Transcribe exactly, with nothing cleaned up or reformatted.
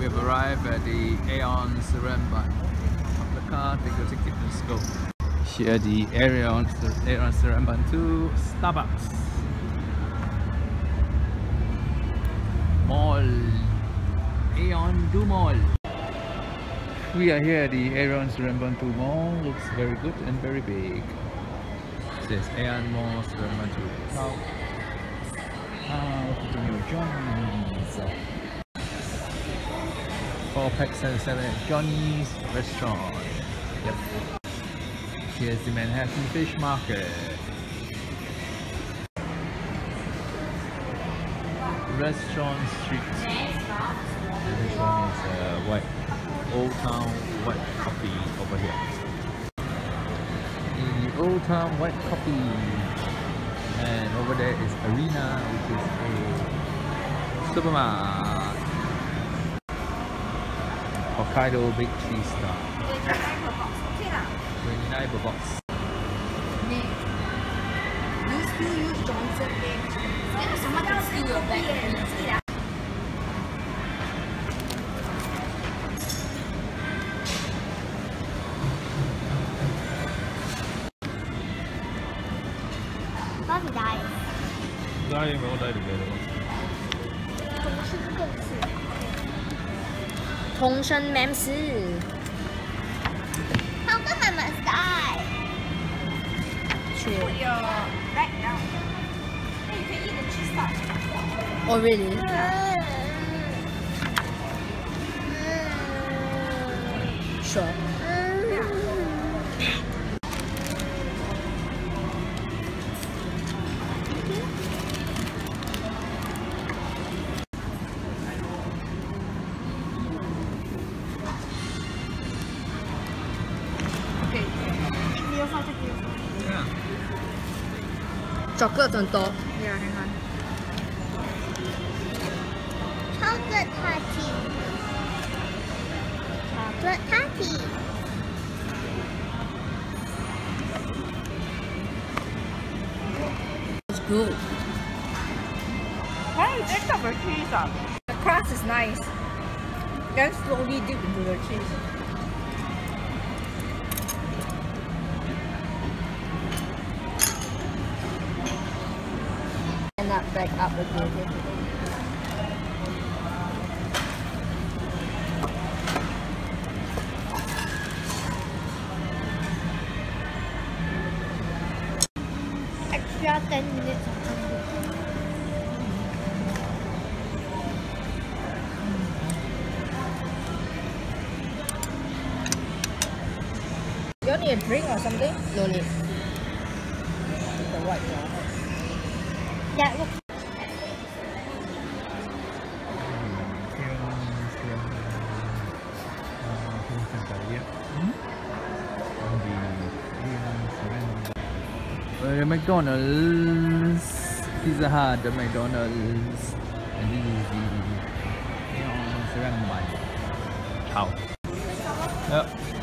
have arrived at the Aeon Seremban. From the car, take your ticket, let's go. Here the Aeon, Aeon Seremban to Starbucks. Mall. Aeon do Mall. We are here at the Aeon Seremban two Mall. Looks very good and very big. It says Aeon Mall Seremban two. How? How to new Johnny's. Four packs and seven at Johnny's restaurant. Yep. Here's the Manhattan Fish Market. Restaurant Street. And this one is uh, white Old Town White Coffee over here. The Old Town White Coffee. And over there is Arena, which is a supermarket. Hokkaido Big Cheese Star. twenty-nine per box. You still use Johnson eggs. Someone can steal your bag. Buggy dies. Die, we all die together. 同生 mem 是 How come I must die? True. Put your back down. Hey, you can eat the cheese sauce. Oh, really? Sure. Yeah. Chocolate 很多。Yeah, hang on. Chocolate party. Chocolate party. It's good. Why don't you take up the cheese up? The crust is nice. Then slowly dip into the cheese. Not back up again. Extra ten minutes. You need a drink or something? No need. The white one. Yeah, look. The McDonald's, Pizza Hut, the McDonald's, and this is the Aeon Seremban. Ciao. Yep.